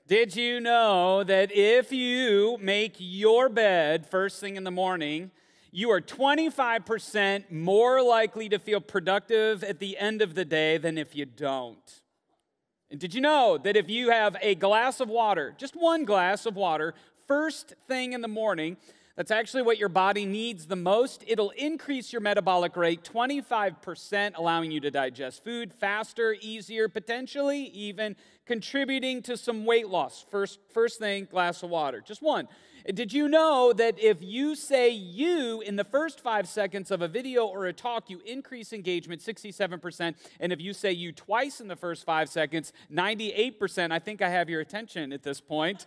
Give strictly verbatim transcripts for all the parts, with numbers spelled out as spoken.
Did you know that if you make your bed first thing in the morning, you are twenty-five percent more likely to feel productive at the end of the day than if you don't? And did you know that if you have a glass of water, just one glass of water, first thing in the morning, that's actually what your body needs the most. It'll increase your metabolic rate twenty-five percent, allowing you to digest food faster, easier, potentially even contributing to some weight loss. First, first thing, glass of water, just one. Did you know that if you say you in the first five seconds of a video or a talk, you increase engagement sixty-seven percent, and if you say you twice in the first five seconds, ninety-eight percent? I think I have your attention at this point.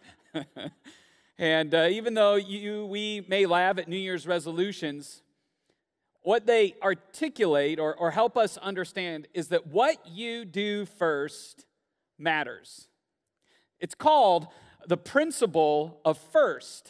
And uh, even though you, we may laugh at New Year's resolutions, what they articulate or, or help us understand is that what you do first matters. It's called the principle of first.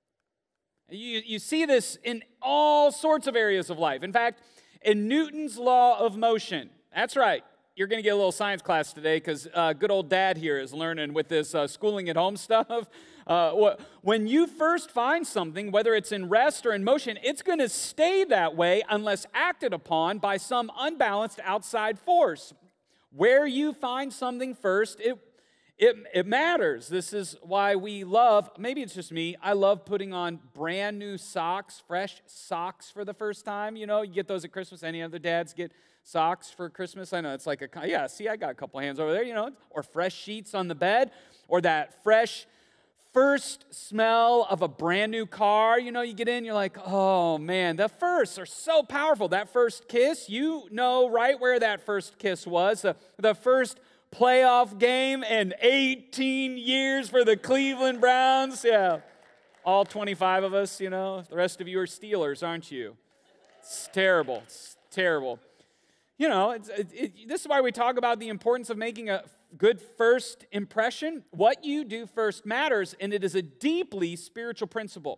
You, you see this in all sorts of areas of life. In fact, in Newton's law of motion, that's right. You're going to get a little science class today because uh, good old dad here is learning with this uh, schooling at home stuff. Uh, when you first find something, whether it's in rest or in motion, it's going to stay that way unless acted upon by some unbalanced outside force. Where you find something first, it, it, it matters. This is why we love, maybe it's just me, I love putting on brand new socks, fresh socks for the first time. You know, you get those at Christmas. Any other dads get socks for Christmas? I know it's like a, yeah, see, I got a couple hands over there, you know, or fresh sheets on the bed, or that fresh first smell of a brand new car. You know, you get in, you're like, oh man, the firsts are so powerful. That first kiss, you know right where that first kiss was. The, the first playoff game in eighteen years for the Cleveland Browns. Yeah, all twenty-five of us, you know. The rest of you are Steelers, aren't you? It's terrible. It's terrible. You know, it's, it, it, this is why we talk about the importance of making a good first impression. What you do first matters, and it is a deeply spiritual principle.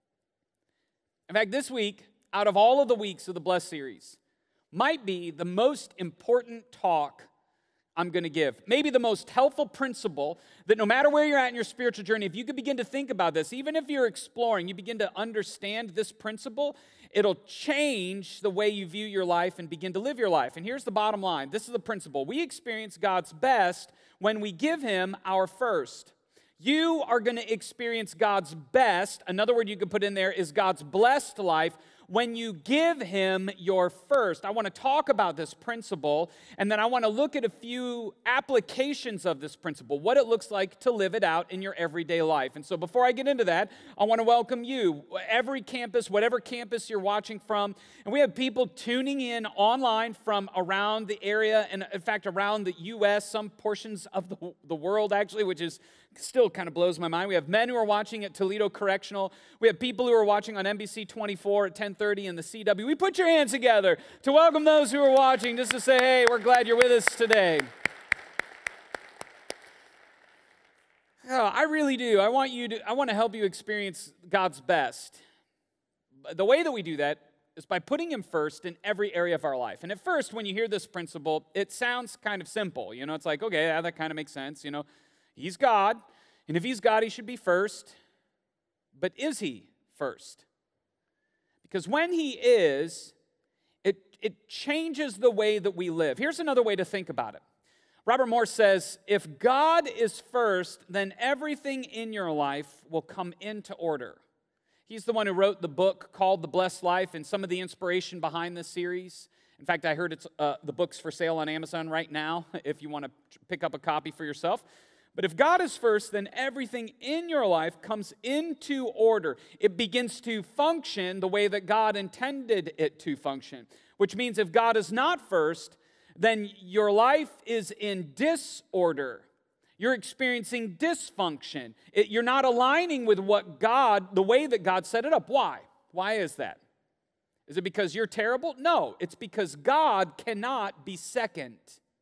In fact, this week, out of all of the weeks of the Blessed series, might be the most important talk I'm going to give. Maybe the most helpful principle that no matter where you're at in your spiritual journey, if you could begin to think about this, even if you're exploring, you begin to understand this principle, it'll change the way you view your life and begin to live your life. And here's the bottom line. This is the principle. We experience God's best when we give Him our first. You are going to experience God's best. Another word you could put in there is God's blessed life when you give Him your first. I want to talk about this principle, and then I want to look at a few applications of this principle, what it looks like to live it out in your everyday life. And so before I get into that, I want to welcome you, every campus, whatever campus you're watching from. And we have people tuning in online from around the area, and in fact, around the U S, some portions of the, the world, actually, which is still kind of blows my mind. We have men who are watching at Toledo Correctional. We have people who are watching on N B C twenty-four at ten thirty in the C W. We put your hands together to welcome those who are watching, just to say, hey, we're glad you're with us today. Oh, I really do. I want you to, I want to help you experience God's best. The way that we do that is by putting Him first in every area of our life. And at first, when you hear this principle, it sounds kind of simple. You know, it's like, okay, yeah, that kind of makes sense. You know, He's God, and if He's God, He should be first. But is He first? Because when He is, it, it changes the way that we live. Here's another way to think about it. Robert Morse says, if God is first, then everything in your life will come into order. He's the one who wrote the book called The Blessed Life and some of the inspiration behind this series. In fact, I heard it's uh, the book's for sale on Amazon right now if you want to pick up a copy for yourself. But if God is first, then everything in your life comes into order. It begins to function the way that God intended it to function. Which means if God is not first, then your life is in disorder. You're experiencing dysfunction. It, you're not aligning with what God, the way that God set it up. Why? Why is that? Is it because you're terrible? No, it's because God cannot be second.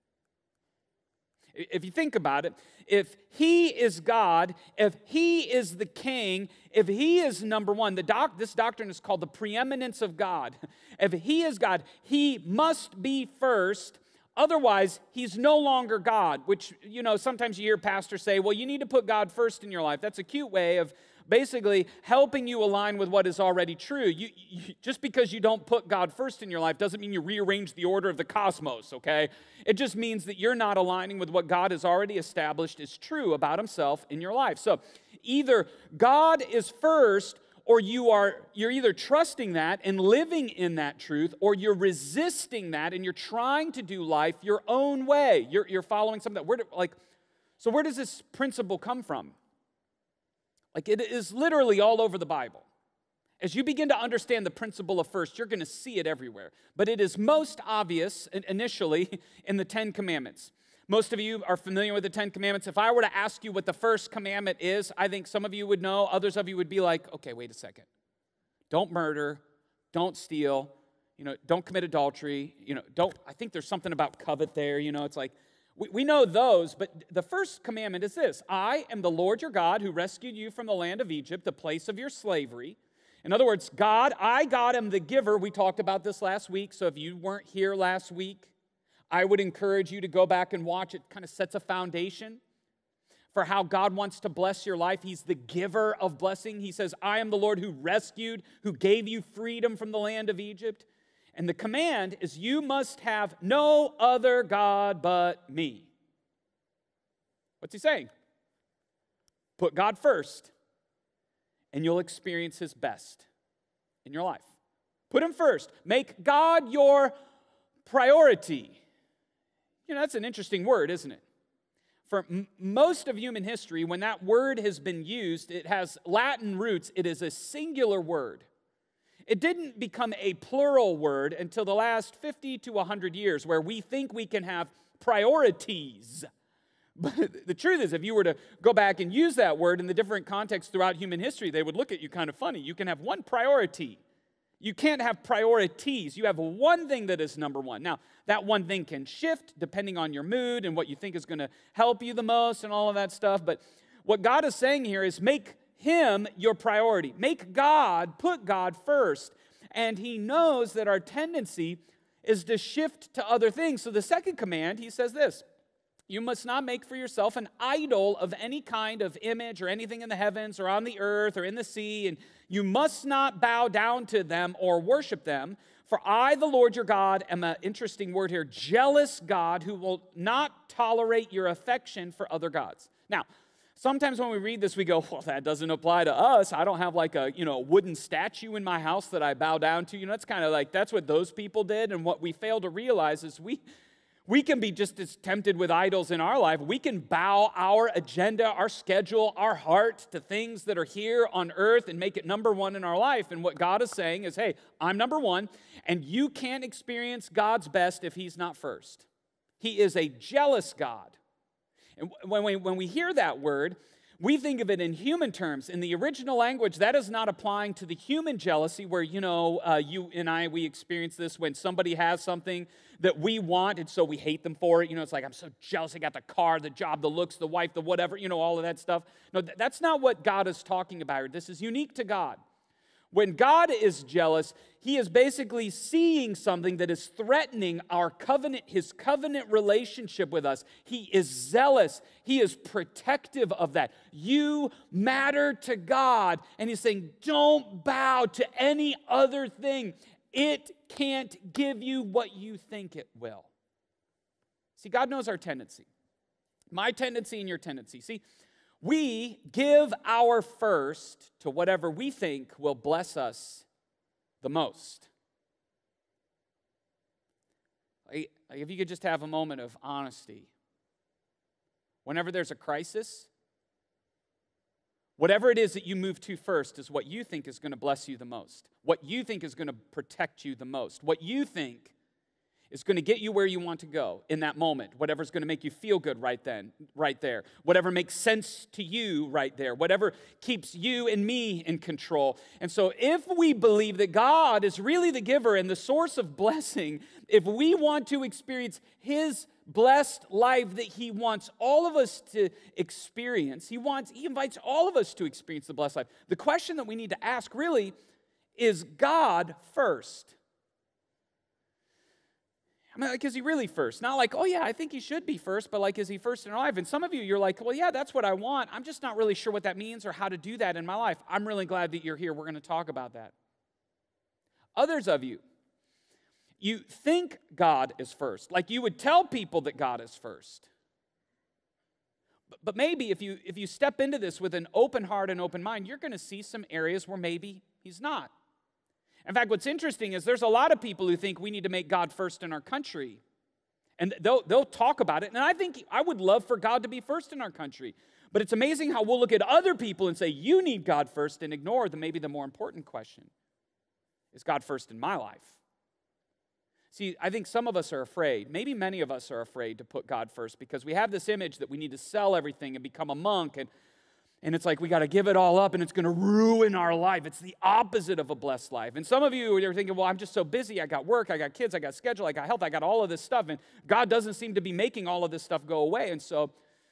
If you think about it, if He is God, if He is the King, if He is number one, the doc, this doctrine is called the preeminence of God. If He is God, He must be first Otherwise, he's no longer God, which, you know, sometimes you hear pastors say, well, you need to put God first in your life. That's a cute way of basically helping you align with what is already true. You, you, just because you don't put God first in your life doesn't mean you rearrange the order of the cosmos, okay? It just means that you're not aligning with what God has already established is true about himself in your life. So either God is first, or you are, you're either trusting that and living in that truth, or you're resisting that and you're trying to do life your own way. You're, you're following something that, where do, like, so where does this principle come from? Like, it is literally all over the Bible. As you begin to understand the principle of first, you're going to see it everywhere. But it is most obvious initially in the Ten Commandments. Most of you are familiar with the Ten Commandments. If I were to ask you what the first commandment is, I think some of you would know. Others of you would be like, okay, wait a second. Don't murder. Don't steal. You know, don't commit adultery. You know, don't, I think there's something about covet there. You know, it's like, we, we know those, but the first commandment is this. I am the Lord your God who rescued you from the land of Egypt, the place of your slavery. In other words, God, I, God, am the giver. We talked about this last week, so if you weren't here last week, I would encourage you to go back and watch. It kind of sets a foundation for how God wants to bless your life. He's the giver of blessing. He says, I am the Lord who rescued, who gave you freedom from the land of Egypt. And the command is you must have no other God but me. What's he saying? Put God first, and you'll experience his best in your life. Put him first. Make God your priority. You know, that's an interesting word, isn't it? For m- most of human history, when that word has been used, it has Latin roots. It is a singular word. It didn't become a plural word until the last fifty to one hundred years, where we think we can have priorities. But the truth is, if you were to go back and use that word in the different contexts throughout human history, they would look at you kind of funny. You can have one priority. You can't have priorities. You have one thing that is number one. Now, that one thing can shift depending on your mood and what you think is going to help you the most and all of that stuff. But what God is saying here is make him your priority. Make God, put God first. And he knows that our tendency is to shift to other things. So the second command, he says this. You must not make for yourself an idol of any kind of image or anything in the heavens or on the earth or in the sea, and you must not bow down to them or worship them. For I, the Lord your God, am an interesting word here, jealous God who will not tolerate your affection for other gods. Now, sometimes when we read this, we go, well, that doesn't apply to us. I don't have like a, you know, wooden statue in my house that I bow down to. You know, that's kind of like, that's what those people did, and what we fail to realize is we... We can be just as tempted with idols in our life. We can bow our agenda, our schedule, our heart to things that are here on earth and make it number one in our life. And what God is saying is, hey, I'm number one, and you can't experience God's best if he's not first. He is a jealous God. And when we, when we hear that word, we think of it in human terms. In the original language, that is not applying to the human jealousy where, you know, uh, you and I, we experience this when somebody has something that we want, and so we hate them for it. You know, it's like, I'm so jealous. I got the car, the job, the looks, the wife, the whatever, you know, all of that stuff. No, th- that's not what God is talking about here. This is unique to God. When God is jealous, he is basically seeing something that is threatening our covenant, his covenant relationship with us. He is zealous. He is protective of that. You matter to God. And he's saying, don't bow to any other thing. It can't give you what you think it will. See, God knows our tendency. My tendency and your tendency. See, we give our first to whatever we think will bless us the most. Like, if you could just have a moment of honesty. Whenever there's a crisis, whatever it is that you move to first is what you think is going to bless you the most. What you think is going to protect you the most. What you think is going to get you where you want to go in that moment. Whatever's going to make you feel good right then, right there. Whatever makes sense to you right there. Whatever keeps you and me in control. And so if we believe that God is really the giver and the source of blessing, if we want to experience his blessed life that he wants all of us to experience, he wants, he invites all of us to experience the blessed life. The question that we need to ask really is God first. I mean, like, is he really first? Not like, oh yeah, I think he should be first, but like, is he first in our life? And some of you, you're like, well, yeah, that's what I want. I'm just not really sure what that means or how to do that in my life. I'm really glad that you're here. We're going to talk about that. Others of you, you think God is first. Like you would tell people that God is first. But, but maybe if you, if you step into this with an open heart and open mind, you're going to see some areas where maybe he's not. In fact, what's interesting is there's a lot of people who think we need to make God first in our country. And they'll, they'll talk about it. And I think I would love for God to be first in our country. But it's amazing how we'll look at other people and say, you need God first, and ignore the maybe the more important question. Is God first in my life? See, I think some of us are afraid. Maybe many of us are afraid to put God first because we have this image that we need to sell everything and become a monk. And And it's like we got to give it all up and it's going to ruin our life. It's the opposite of a blessed life. And some of you are thinking, well, I'm just so busy. I got work, I got kids, I got schedule, I got health, I got all of this stuff. And God doesn't seem to be making all of this stuff go away. And so,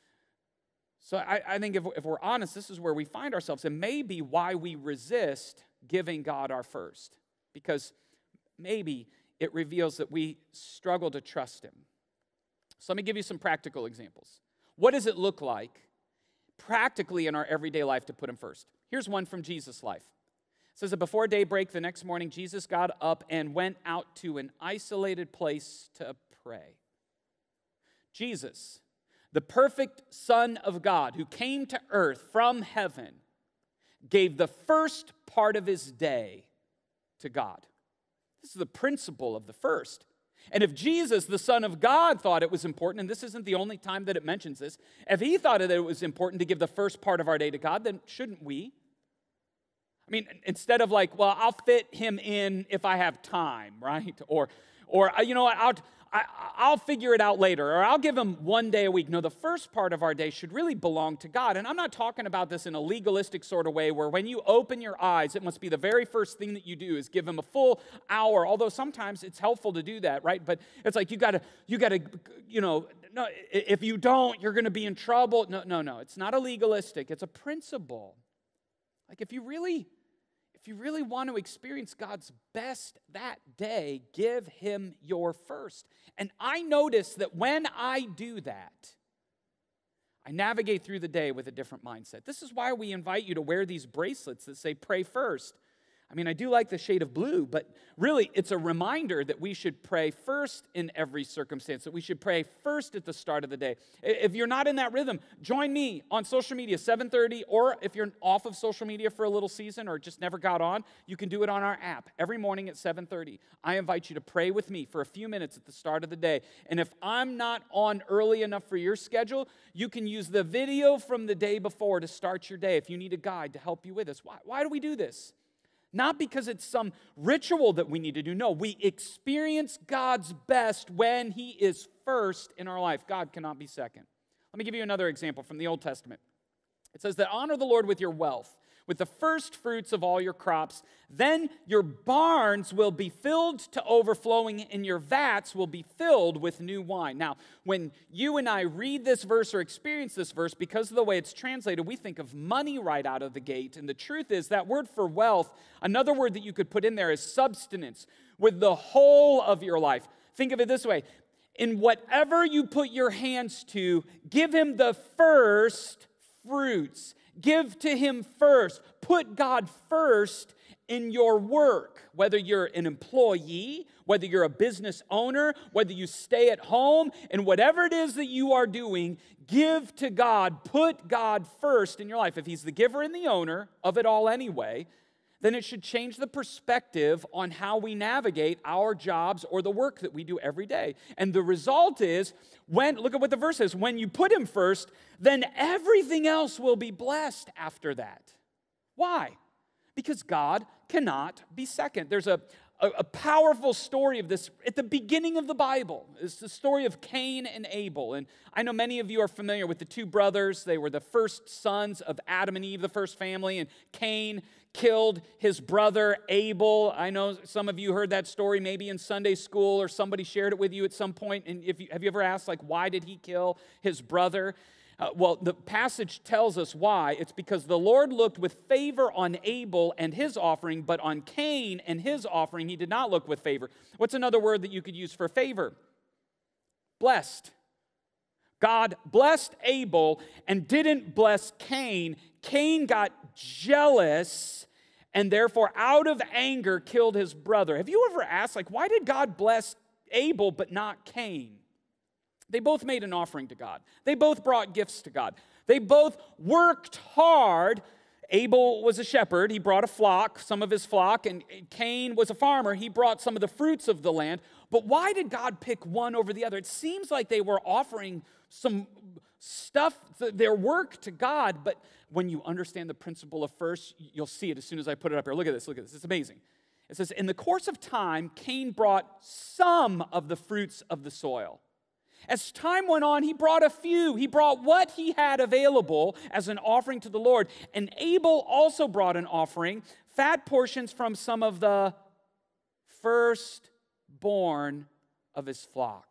so I, I think if, if we're honest, this is where we find ourselves. And maybe why we resist giving God our first. Because maybe it reveals that we struggle to trust him. So let me give you some practical examples. What does it look like practically in our everyday life to put him first? Here's one from Jesus' life. It says that before daybreak the next morning, Jesus got up and went out to an isolated place to pray. Jesus, the perfect Son of God who came to earth from heaven, gave the first part of his day to God. This is the principle of the first. And if Jesus, the Son of God, thought it was important, and this isn't the only time that it mentions this, if he thought that it was important to give the first part of our day to God, then shouldn't we? I mean, instead of like, well, I'll fit him in if I have time, right? Or, or you know what, I'll, I, I'll figure it out later, or I'll give him one day a week. No, the first part of our day should really belong to God. And I'm not talking about this in a legalistic sort of way where when you open your eyes, it must be the very first thing that you do is give him a full hour, although sometimes it's helpful to do that, right? But it's like you got to, you got to, you know, no, if you don't, you're going to be in trouble. No, no, no, it's not a legalistic. It's a principle. Like if you really... If you really want to experience God's best that day, give him your first. And I notice that when I do that, I navigate through the day with a different mindset. This is why we invite you to wear these bracelets that say pray first. I mean, I do like the shade of blue, but really it's a reminder that we should pray first in every circumstance, that we should pray first at the start of the day. If you're not in that rhythm, join me on social media, seven thirty, or if you're off of social media for a little season or just never got on, you can do it on our app every morning at seven thirty. I invite you to pray with me for a few minutes at the start of the day. And if I'm not on early enough for your schedule, you can use the video from the day before to start your day if you need a guide to help you with this. Why, why do we do this? Not because it's some ritual that we need to do. No, we experience God's best when he is first in our life. God cannot be second. Let me give you another example from the Old Testament. It says that honor the Lord with your wealth, with the first fruits of all your crops. Then your barns will be filled to overflowing and your vats will be filled with new wine. Now, when you and I read this verse or experience this verse, because of the way it's translated, we think of money right out of the gate. And the truth is that word for wealth, another word that you could put in there is substance, with the whole of your life. Think of it this way. In whatever you put your hands to, give him the first fruits. Give to him first. Put God first in your work, whether you're an employee, whether you're a business owner, whether you stay at home, and whatever it is that you are doing, give to God. Put God first in your life. If he's the giver and the owner of it all anyway, then it should change the perspective on how we navigate our jobs or the work that we do every day. And the result is, when look at what the verse says, when you put him first, then everything else will be blessed after that. Why? Because God cannot be second. There's a, a, a powerful story of this at the beginning of the Bible. It's the story of Cain and Abel. And I know many of you are familiar with the two brothers. They were the first sons of Adam and Eve, the first family, and Cain killed his brother Abel. I know some of you heard that story maybe in Sunday school or somebody shared it with you at some point. And if you, have you ever asked, like, why did he kill his brother? Uh, well, the passage tells us why. It's because the Lord looked with favor on Abel and his offering, but on Cain and his offering, he did not look with favor. What's another word that you could use for favor? blessed. God blessed Abel and didn't bless Cain. Cain got jealous and therefore out of anger killed his brother. Have you ever asked, like, why did God bless Abel but not Cain? They both made an offering to God. They both brought gifts to God. They both worked hard. Abel was a shepherd. He brought a flock, some of his flock, and Cain was a farmer. He brought some of the fruits of the land. But why did God pick one over the other? It seems like they were offering some stuff, their work to God, but when you understand the principle of first, you'll see it as soon as I put it up here. Look at this, look at this. It's amazing. It says, in the course of time, Cain brought some of the fruits of the soil. As time went on, he brought a few. He brought what he had available as an offering to the Lord. And Abel also brought an offering, fat portions from some of the firstborn of his flock.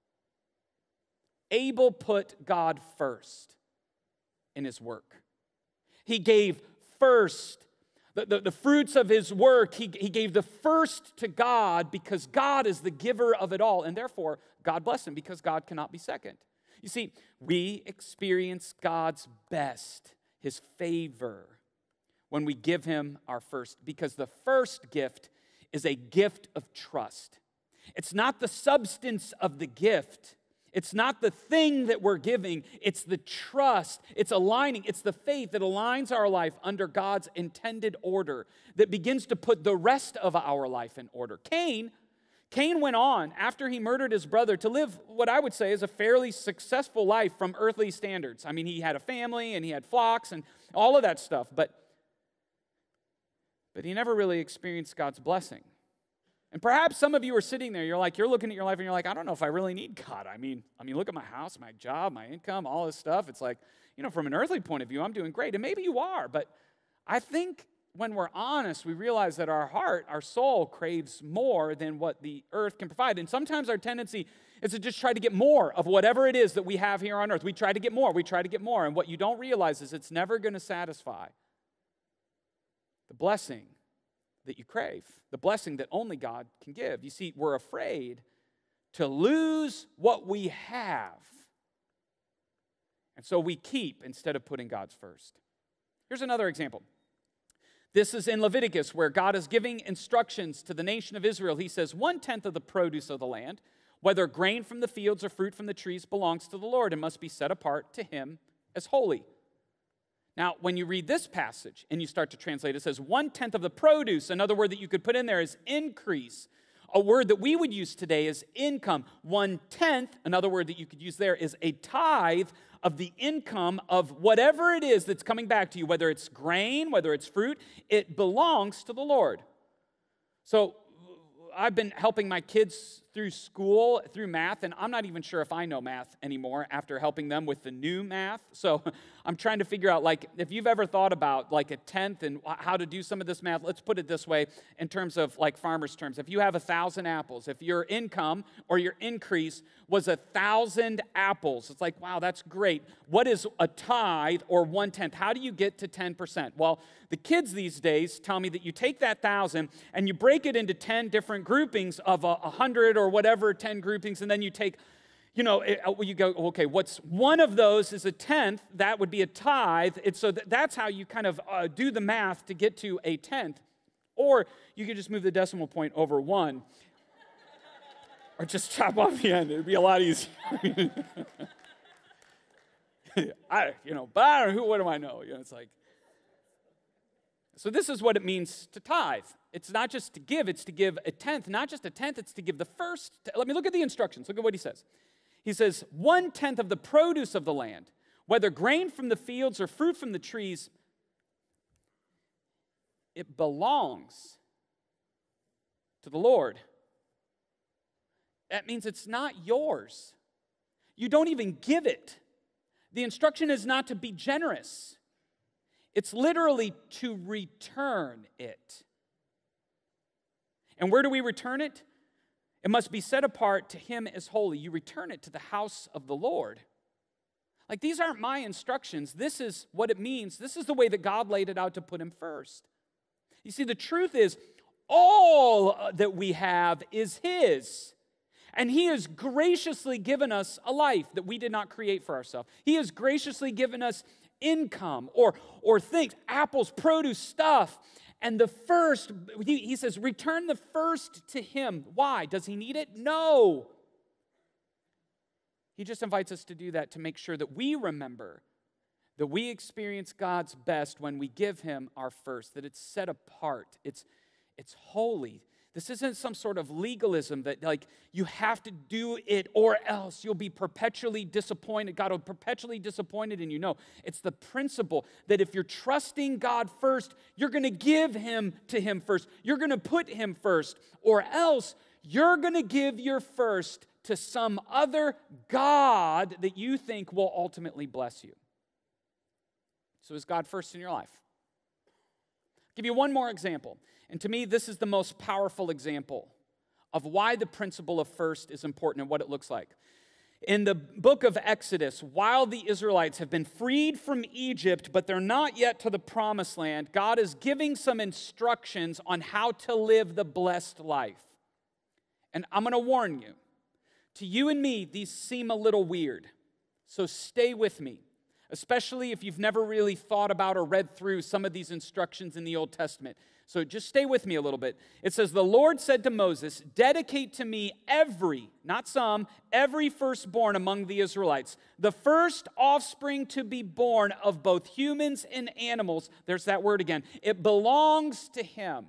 Abel put God first in his work. He gave first the, the, the fruits of his work. He, he gave the first to God because God is the giver of it all. And therefore, God blessed him because God cannot be second. You see, we experience God's best, his favor, when we give him our first, because the first gift is a gift of trust. It's not the substance of the gift. It's not the thing that we're giving. It's the trust. It's aligning. It's the faith that aligns our life under God's intended order that begins to put the rest of our life in order. Cain, Cain went on, after he murdered his brother, to live what I would say is a fairly successful life from earthly standards. I mean, he had a family and he had flocks and all of that stuff, but, but he never really experienced God's blessing. And perhaps some of you are sitting there, you're like, you're looking at your life and you're like, I don't know if I really need God. I mean, I mean, look at my house, my job, my income, all this stuff. It's like, you know, from an earthly point of view, I'm doing great. And maybe you are, but I think when we're honest, we realize that our heart, our soul craves more than what the earth can provide. And sometimes our tendency is to just try to get more of whatever it is that we have here on earth. We try to get more, we try to get more. And what you don't realize is it's never going to satisfy the blessing that you crave, the blessing that only God can give. You see, we're afraid to lose what we have. And so we keep instead of putting God's first. Here's another example. This is in Leviticus where God is giving instructions to the nation of Israel. He says, one-tenth of the produce of the land, whether grain from the fields or fruit from the trees, belongs to the Lord and must be set apart to him as holy. Now, when you read this passage and you start to translate, it says one-tenth of the produce. Another word that you could put in there is increase. A word that we would use today is income. One-tenth, another word that you could use there is a tithe of the income of whatever it is that's coming back to you, whether it's grain, whether it's fruit, it belongs to the Lord. So I've been helping my kids through school, through math, and I'm not even sure if I know math anymore after helping them with the new math. So I'm trying to figure out, like, if you've ever thought about, like, a tenth and how to do some of this math, let's put it this way in terms of, like, farmers' terms. If you have a thousand apples, if your income or your increase was a thousand apples, it's like, wow, that's great. What is a tithe or one-tenth? How do you get to ten percent? Well, the kids these days tell me that you take that thousand and you break it into ten different groupings of a hundred or whatever, ten groupings, and then you take, you know, you go, okay, what's one of those is a tenth, that would be a tithe. It's so that, that's how you kind of uh, do the math to get to a tenth. Or you could just move the decimal point over one. Or just chop off the end. It would be a lot easier. I, you know, but I don't know, who, what do I know? You know, it's like, so this is what it means to tithe. It's not just to give, it's to give a tenth. Not just a tenth, it's to give the first. Let me look at the instructions. Look at what he says. He says, one-tenth of the produce of the land, whether grain from the fields or fruit from the trees, it belongs to the Lord. That means it's not yours. You don't even give it. The instruction is not to be generous. It's literally to return it. And where do we return it? It must be set apart to him as holy. You return it to the house of the Lord. Like, these aren't my instructions. This is what it means. This is the way that God laid it out to put him first. You see, the truth is, all that we have is his. And he has graciously given us a life that we did not create for ourselves. He has graciously given us income or, or things, apples, produce, stuff. And the first, he, he says, return the first to him. Why? Does he need it? No. He just invites us to do that to make sure that we remember that we experience God's best when we give him our first, that it's set apart, it's, it's holy. This isn't some sort of legalism that like you have to do it or else you'll be perpetually disappointed. God will be perpetually disappointed in you. No, it's the principle that if you're trusting God first, you're going to give him to him first. You're going to put him first, or else you're going to give your first to some other God that you think will ultimately bless you. So is God first in your life? I'll give you one more example. And to me, this is the most powerful example of why the principle of first is important and what it looks like. In the book of Exodus, while the Israelites have been freed from Egypt, but they're not yet to the promised land, God is giving some instructions on how to live the blessed life. And I'm going to warn you, to you and me, these seem a little weird. So stay with me, especially if you've never really thought about or read through some of these instructions in the Old Testament. So just stay with me a little bit. It says, the Lord said to Moses, dedicate to me every, not some, every firstborn among the Israelites, the first offspring to be born of both humans and animals. There's that word again. It belongs to him.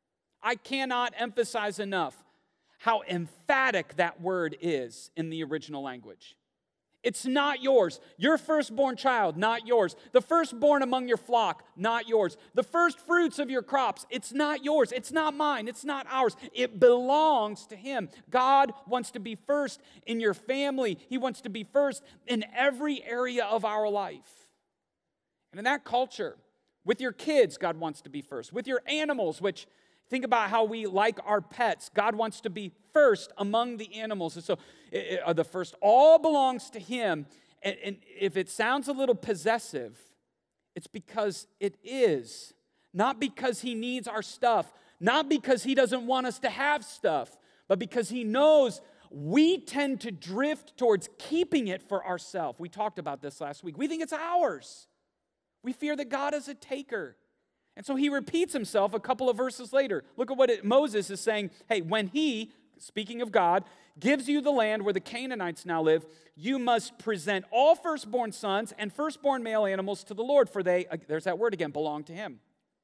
I cannot emphasize enough how emphatic that word is in the original language. It's not yours. Your firstborn child, not yours. The firstborn among your flock, not yours. The first fruits of your crops, it's not yours. It's not mine. It's not ours. It belongs to him. God wants to be first in your family. He wants to be first in every area of our life. And in that culture, with your kids, God wants to be first. With your animals, which think about how we like our pets. God wants to be first among the animals. And so it, it, the first all belongs to him. And, and if it sounds a little possessive, it's because it is. Not because he needs our stuff. Not because he doesn't want us to have stuff. But because he knows we tend to drift towards keeping it for ourselves. We talked about this last week. We think it's ours. We fear that God is a taker. And so he repeats himself a couple of verses later. Look at what it, Moses is saying. Hey, when he, speaking of God, gives you the land where the Canaanites now live, you must present all firstborn sons and firstborn male animals to the Lord, for they, there's that word again, belong to him.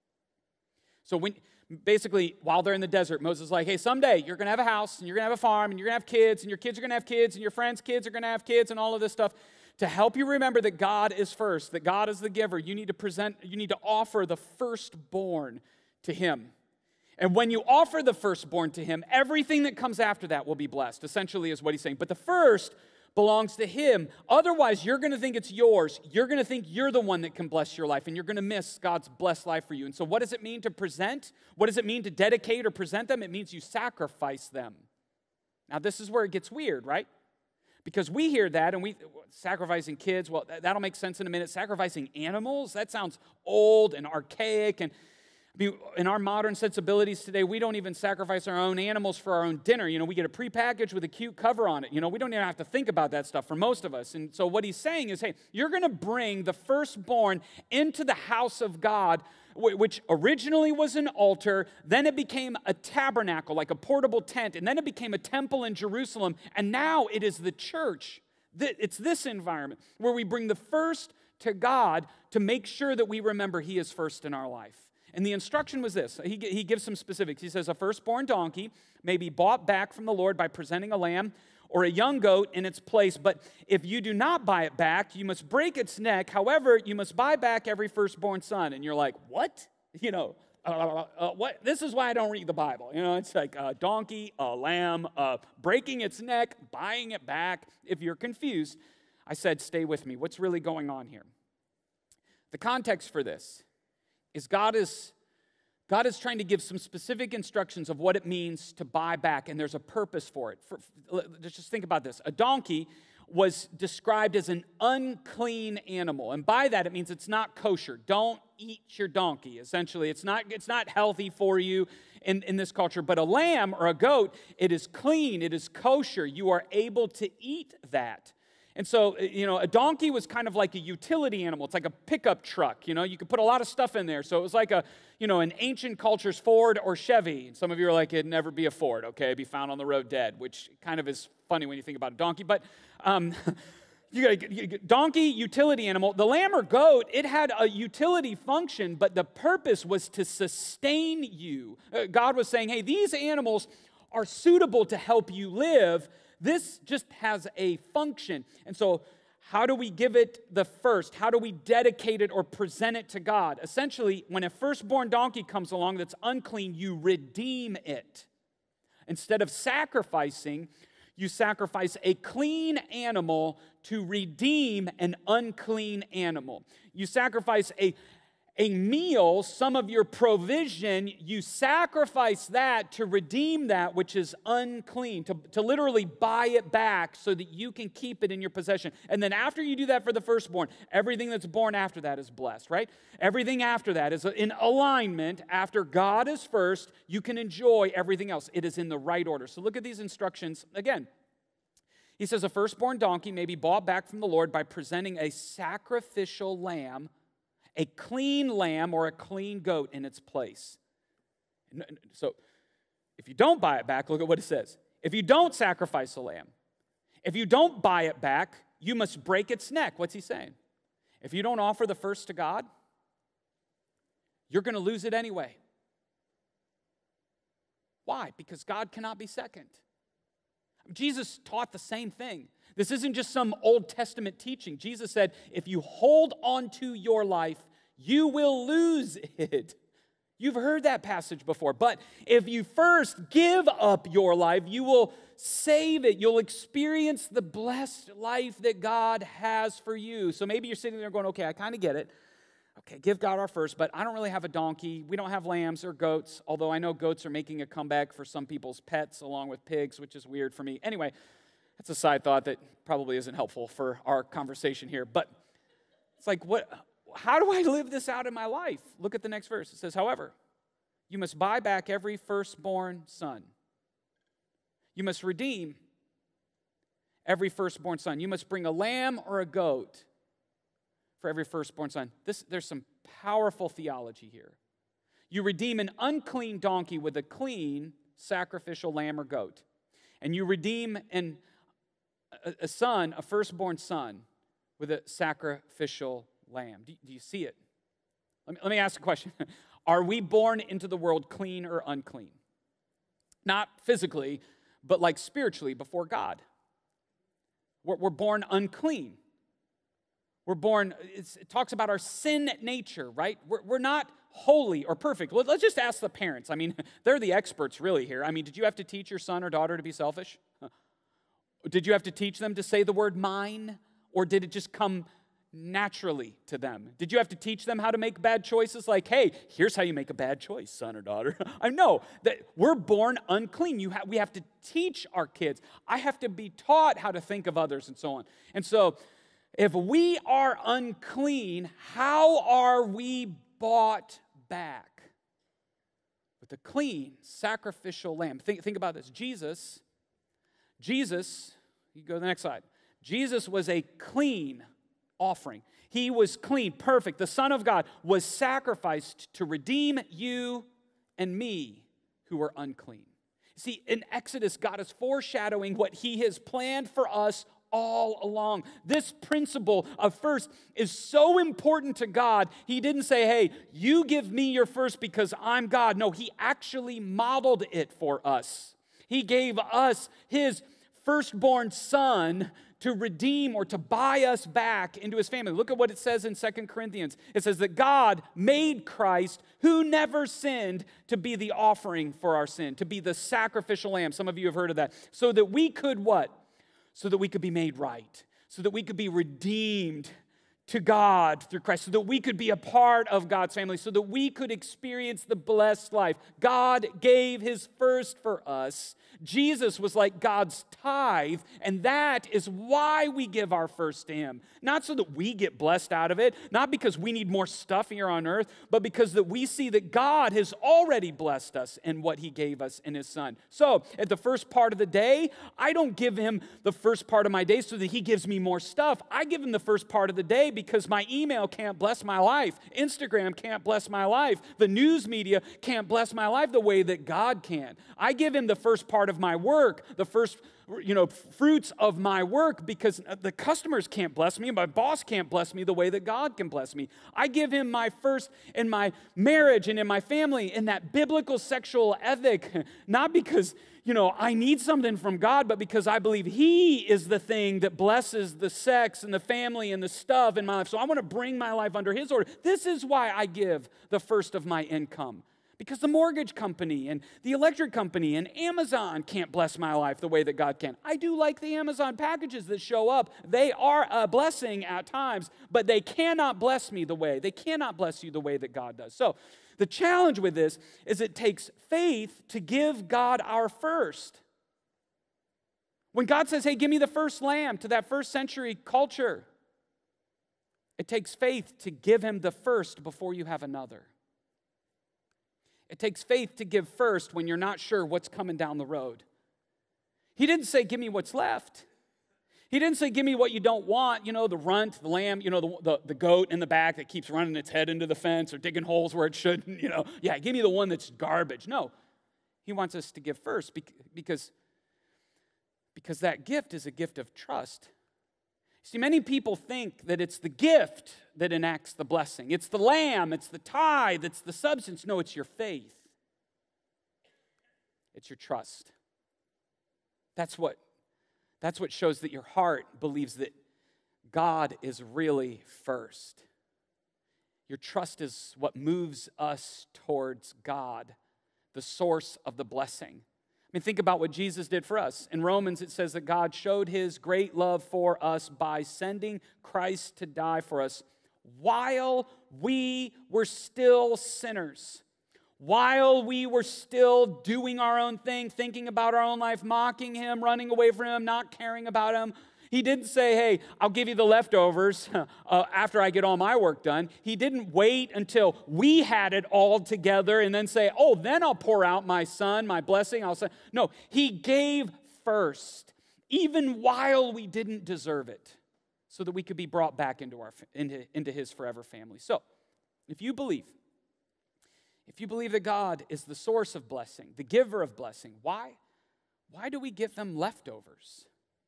So when basically, while they're in the desert, Moses is like, hey, someday you're going to have a house, and you're going to have a farm, and you're going to have kids, and your kids are going to have kids, and your friends' kids are going to have kids, and all of this stuff. To help you remember that God is first, that God is the giver, you need to present, you need to offer the firstborn to him. And when you offer the firstborn to him, everything that comes after that will be blessed, essentially is what he's saying. But the first belongs to him. Otherwise, you're going to think it's yours. You're going to think you're the one that can bless your life, and you're going to miss God's blessed life for you. And so what does it mean to present? What does it mean to dedicate or present them? It means you sacrifice them. Now, this is where it gets weird, right? Because we hear that and we, sacrificing kids, well, that'll make sense in a minute. Sacrificing animals, that sounds old and archaic. And I mean, in our modern sensibilities today, we don't even sacrifice our own animals for our own dinner. You know, we get a prepackaged with a cute cover on it. You know, we don't even have to think about that stuff for most of us. And so what he's saying is, hey, you're going to bring the firstborn into the house of God, which originally was an altar, then it became a tabernacle, like a portable tent, and then it became a temple in Jerusalem, and now it is the church. It's this environment where we bring the first to God to make sure that we remember he is first in our life. And the instruction was this. He, he gives some specifics. He says, a firstborn donkey may be bought back from the Lord by presenting a lamb or a young goat in its place. But if you do not buy it back, you must break its neck. However, you must buy back every firstborn son. And you're like, what? You know, uh, uh, what? This is why I don't read the Bible. You know, it's like a donkey, a lamb, uh, breaking its neck, buying it back. If you're confused, I said, stay with me. What's really going on here? The context for this is God is God is trying to give some specific instructions of what it means to buy back, and there's a purpose for it. For, just think about this. A donkey was described as an unclean animal. And by that, it means it's not kosher. Don't eat your donkey, essentially. It's not, it's not healthy for you in, in this culture. But a lamb or a goat, it is clean, it is kosher. You are able to eat that. And so, you know, a donkey was kind of like a utility animal. It's like a pickup truck, you know. You could put a lot of stuff in there. So it was like a, you know, an ancient culture's Ford or Chevy. And some of you are like, it'd never be a Ford, okay? It'd be found on the road dead, which kind of is funny when you think about a donkey. But um, you got a donkey, utility animal. The lamb or goat, it had a utility function, but the purpose was to sustain you. Uh, God was saying, hey, these animals are suitable to help you live. This just has a function. And so how do we give it the first? How do we dedicate it or present it to God? Essentially, when a firstborn donkey comes along that's unclean, you redeem it. Instead of sacrificing, you sacrifice a clean animal to redeem an unclean animal. You sacrifice a A meal, some of your provision, you sacrifice that to redeem that which is unclean, to, to literally buy it back so that you can keep it in your possession. And then after you do that for the firstborn, everything that's born after that is blessed, right? Everything after that is in alignment. After God is first, you can enjoy everything else. It is in the right order. So look at these instructions again. He says a firstborn donkey may be bought back from the Lord by presenting a sacrificial lamb, a clean lamb or a clean goat in its place. So if you don't buy it back, look at what it says. If you don't sacrifice a lamb, if you don't buy it back, you must break its neck. What's he saying? If you don't offer the first to God, you're going to lose it anyway. Why? Because God cannot be second. Jesus taught the same thing. This isn't just some Old Testament teaching. Jesus said, if you hold on to your life, you will lose it. You've heard that passage before. But if you first give up your life, you will save it. You'll experience the blessed life that God has for you. So maybe you're sitting there going, okay, I kind of get it. Okay, give God our first, but I don't really have a donkey. We don't have lambs or goats, although I know goats are making a comeback for some people's pets along with pigs, which is weird for me. Anyway, that's a side thought that probably isn't helpful for our conversation here. But it's like, what? How do I live this out in my life? Look at the next verse. It says, however, you must buy back every firstborn son. You must redeem every firstborn son. You must bring a lamb or a goat for every firstborn son. This, there's some powerful theology here. You redeem an unclean donkey with a clean sacrificial lamb or goat. And you redeem an, a, a son, a firstborn son, with a sacrificial lamb. Do, do you see it? Let me, let me ask a question. Are we born into the world clean or unclean? Not physically, but like spiritually before God. We're, we're born unclean. We're born, it's, it talks about our sin nature, right? We're, we're not holy or perfect. Well, let's just ask the parents. I mean, they're the experts really here. I mean, did you have to teach your son or daughter to be selfish? Did you have to teach them to say the word mine? Or did it just come naturally to them? Did you have to teach them how to make bad choices? Like, hey, here's how you make a bad choice, son or daughter. I know that we're born unclean. You ha- we have to teach our kids. I have to be taught how to think of others and so on. And so, if we are unclean, how are we bought back? With a clean, sacrificial lamb. Think, think about this. Jesus, Jesus, you go to the next slide. Jesus was a clean offering. He was clean, perfect. The Son of God was sacrificed to redeem you and me who were unclean. See, in Exodus, God is foreshadowing what he has planned for us all along. This principle of first is so important to God. He didn't say, hey, you give me your first because I'm God. No, he actually modeled it for us. He gave us his firstborn son to redeem or to buy us back into his family. Look at what it says in Second Corinthians. It says that God made Christ, who never sinned, to be the offering for our sin, to be the sacrificial lamb. Some of you have heard of that. So that we could what? So that we could be made right, so that we could be redeemed to God through Christ, so that we could be a part of God's family, so that we could experience the blessed life. God gave his first for us. Jesus was like God's tithe, and that is why we give our first to him. Not so that we get blessed out of it, not because we need more stuff here on earth, but because that we see that God has already blessed us in what he gave us in his son. So, at the first part of the day, I don't give him the first part of my day so that he gives me more stuff. I give him the first part of the day because my email can't bless my life. Instagram can't bless my life. The news media can't bless my life the way that God can. I give him the first part of my work, the first, you know, fruits of my work, because the customers can't bless me, my boss can't bless me the way that God can bless me. I give him my first in my marriage and in my family, in that biblical sexual ethic, not because, you know, I need something from God, but because I believe he is the thing that blesses the sex and the family and the stuff in my life. So I want to bring my life under his order. This is why I give the first of my income. Because the mortgage company and the electric company and Amazon can't bless my life the way that God can. I do like the Amazon packages that show up. They are a blessing at times, but they cannot bless me the way. They cannot bless you the way that God does. So the challenge with this is it takes faith to give God our first. When God says, hey, give me the first lamb to that first century culture, it takes faith to give him the first before you have another. It takes faith to give first when you're not sure what's coming down the road. He didn't say, give me what's left. He didn't say, give me what you don't want, you know, the runt, the lamb, you know, the, the, the goat in the back that keeps running its head into the fence or digging holes where it shouldn't, you know. Yeah, give me the one that's garbage. No, he wants us to give first because, because that gift is a gift of trust. See, many people think that it's the gift that enacts the blessing. It's the lamb, it's the tithe, it's the substance. No, it's your faith. It's your trust. That's what, that's what shows that your heart believes that God is really first. Your trust is what moves us towards God, the source of the blessing. I mean, think about what Jesus did for us. In Romans, it says that God showed his great love for us by sending Christ to die for us while we were still sinners, while we were still doing our own thing, thinking about our own life, mocking him, running away from him, not caring about him. He didn't say, hey, I'll give you the leftovers uh, after I get all my work done. He didn't wait until we had it all together and then say, oh, then I'll pour out my son, my blessing. I'll say, no, he gave first, even while we didn't deserve it, so that we could be brought back into, our, into, into his forever family. So, if you believe, if you believe that God is the source of blessing, the giver of blessing, why? Why do we give them leftovers?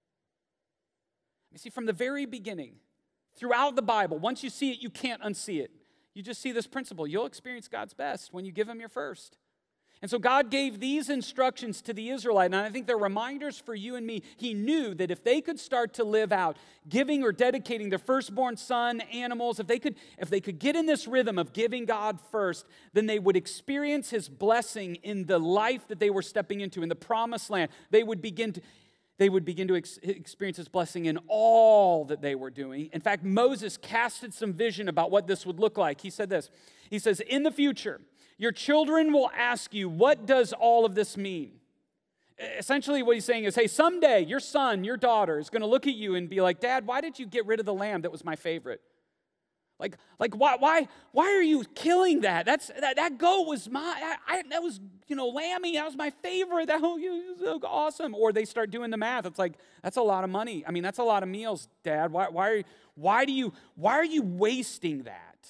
You see, from the very beginning, throughout the Bible, once you see it, you can't unsee it. You just see this principle. You'll experience God's best when you give him your first. And so God gave these instructions to the Israelite, and I think they're reminders for you and me. He knew that if they could start to live out giving or dedicating their firstborn son, animals, if they could, if they could get in this rhythm of giving God first, then they would experience his blessing in the life that they were stepping into, in the promised land. They would begin to... They would begin to ex- experience his blessing in all that they were doing. In fact, Moses casted some vision about what this would look like. He said this. He says, in the future, your children will ask you, what does all of this mean? Essentially what he's saying is, hey, someday your son, your daughter is going to look at you and be like, Dad, why did you get rid of the lamb that was my favorite? Like, like why, why, why are you killing that? That's that, that goat was my, I, I, that was, you know, lammy. That was my favorite. That was so awesome. Or they start doing the math. It's like, that's a lot of money. I mean, that's a lot of meals, Dad. Why, why, why do you, why are you wasting that?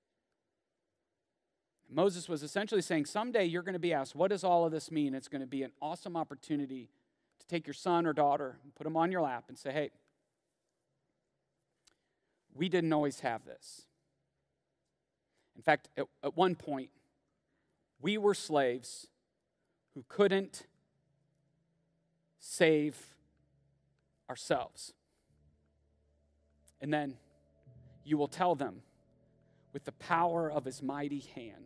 Moses was essentially saying, someday you're going to be asked, what does all of this mean? It's going to be an awesome opportunity to take your son or daughter, and put them on your lap and say, hey, we didn't always have this. In fact, at, at one point, we were slaves who couldn't save ourselves. And then you will tell them, with the power of his mighty hand,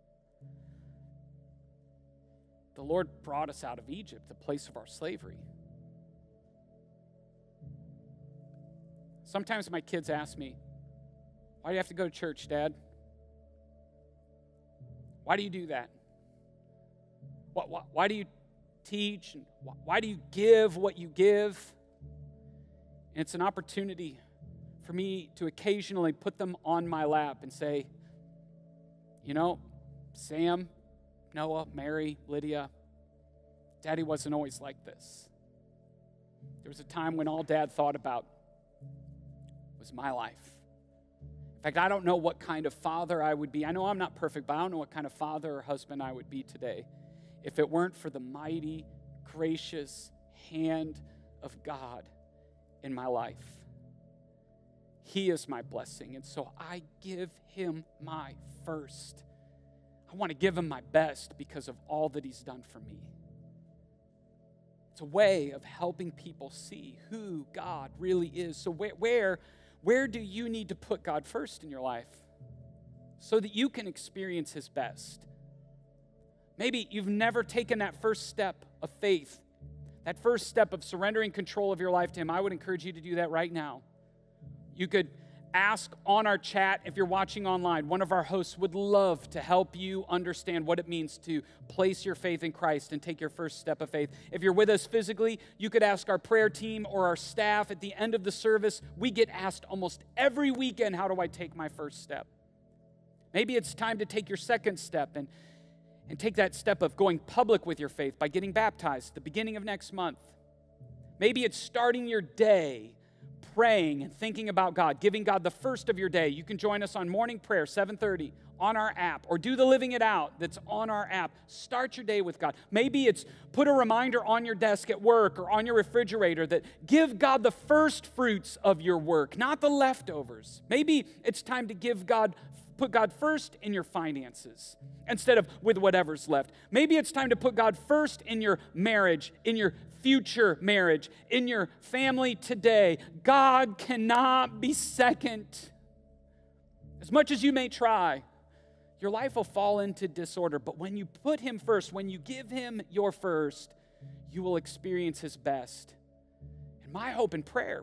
the Lord brought us out of Egypt, the place of our slavery. Sometimes my kids ask me, Why do you have to go to church, Dad? Why do you do that? Why, why, why do you teach? And why, why do you give what you give? And it's an opportunity for me to occasionally put them on my lap and say, you know, Sam, Noah, Mary, Lydia, Daddy wasn't always like this. There was a time when all Dad thought about was my life. In fact, I don't know what kind of father I would be. I know I'm not perfect, but I don't know what kind of father or husband I would be today if it weren't for the mighty, gracious hand of God in my life. He is my blessing, and so I give him my first. I want to give him my best because of all that he's done for me. It's a way of helping people see who God really is. So where, where, where do you need to put God first in your life so that you can experience his best? Maybe you've never taken that first step of faith, that first step of surrendering control of your life to him. I would encourage you to do that right now. You could ask on our chat if you're watching online. One of our hosts would love to help you understand what it means to place your faith in Christ and take your first step of faith. If you're with us physically, you could ask our prayer team or our staff at the end of the service. We get asked almost every weekend, how do I take my first step? Maybe it's time to take your second step and, and take that step of going public with your faith by getting baptized at the beginning of next month. Maybe it's starting your day praying and thinking about God, giving God the first of your day. You can join us on morning prayer, seven thirty, on our app, or do the Living It Out that's on our app. Start your day with God. Maybe it's put a reminder on your desk at work or on your refrigerator that give God the first fruits of your work, not the leftovers. Maybe it's time to give God, put God first in your finances instead of with whatever's left. Maybe it's time to put God first in your marriage, in your future marriage, in your family today. God cannot be second. As much as you may try, your life will fall into disorder. But when you put him first, when you give him your first, you will experience his best. And my hope and prayer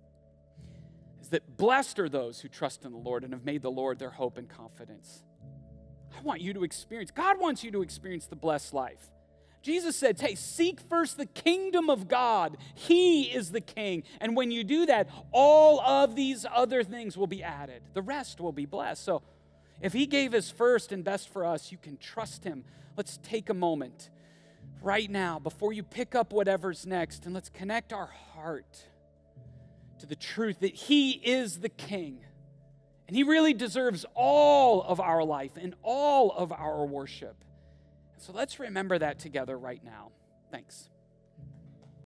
is that blessed are those who trust in the Lord and have made the Lord their hope and confidence. I want you to experience, God wants you to experience the blessed life. Jesus said, hey, seek first the kingdom of God. He is the king. And when you do that, all of these other things will be added. The rest will be blessed. So if he gave his first and best for us, you can trust him. Let's take a moment right now before you pick up whatever's next, and let's connect our heart to the truth that he is the king. And he really deserves all of our life and all of our worship. So let's remember that together right now. Thanks.